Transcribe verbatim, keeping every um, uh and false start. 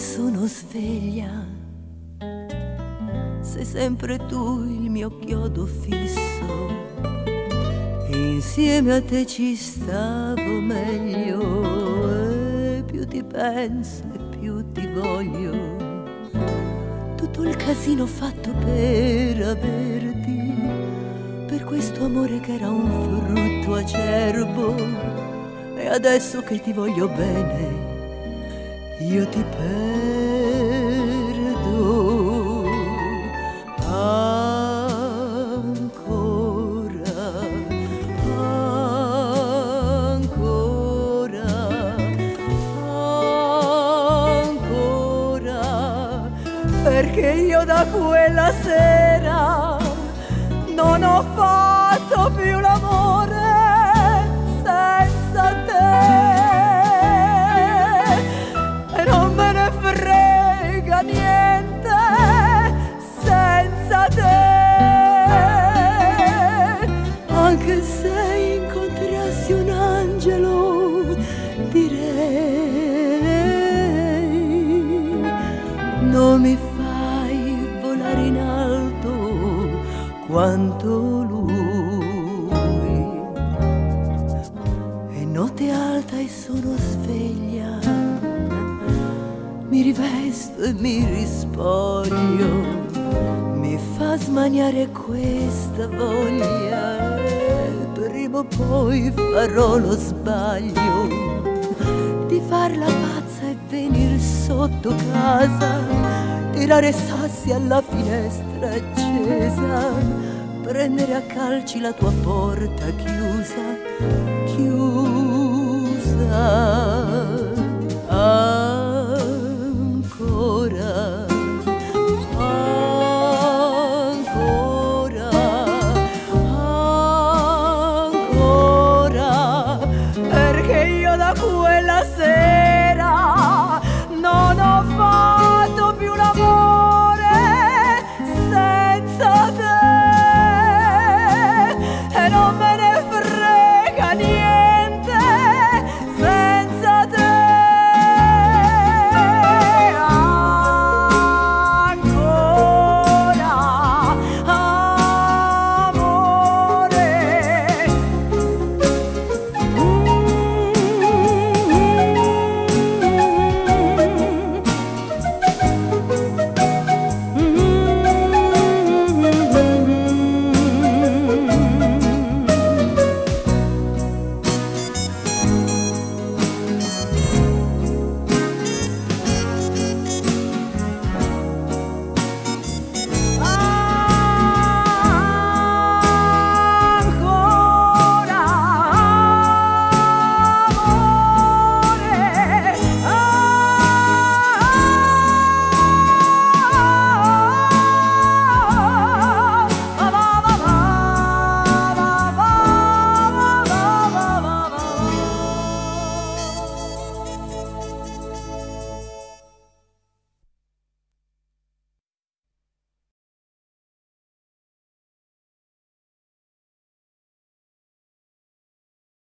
sono sveglia, sei sempre tu il mio chiodo fisso, e insieme a te ci stavo meglio, e più ti penso e più ti voglio. Tutto il casino fatto per averti, per questo amore che era un frutto acerbo, e adesso che ti voglio bene io ti perdo ancora, ancora, ancora, perché io da quella sera non ho fatto più l'amore senza te. Frega niente senza te, anche se incontrassi un angelo direi non mi fai volare in alto quanto lui. È notte alta e sono sveglia, mi rivesto e mi rispoglio, mi fa smaniare questa voglia, e prima o poi farò lo sbaglio di far la pazza e venir sotto casa, tirare sassi alla finestra accesa, prendere a calci la tua porta chiusa, chiusa.